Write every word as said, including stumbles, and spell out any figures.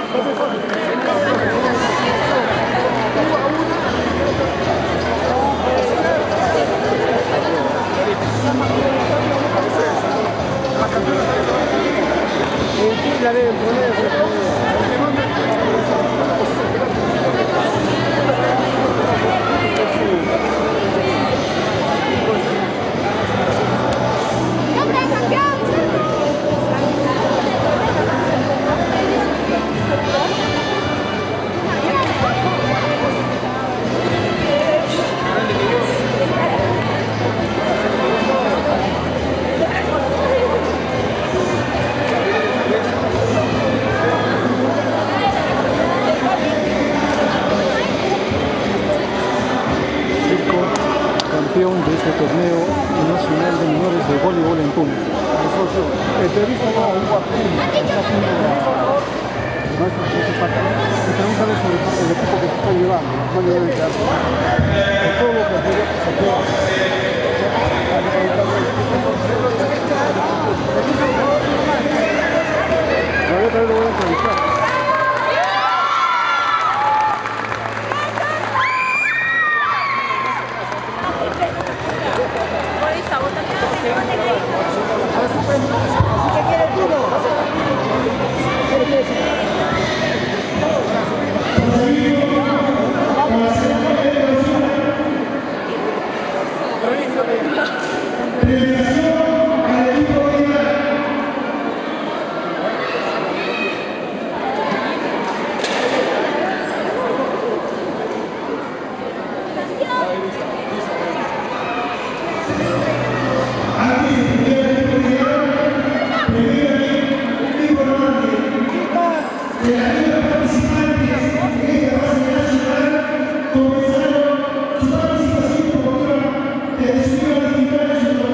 La deben poner. Campeón de este torneo nacional de menores de voleibol en Puno. Entrevista a un guapín, y pregúntale sobre el equipo que se está llevando, no le debe quedar todo lo que se queda. La verdad que lo voy a entrevistar. Comenzaron su participación como de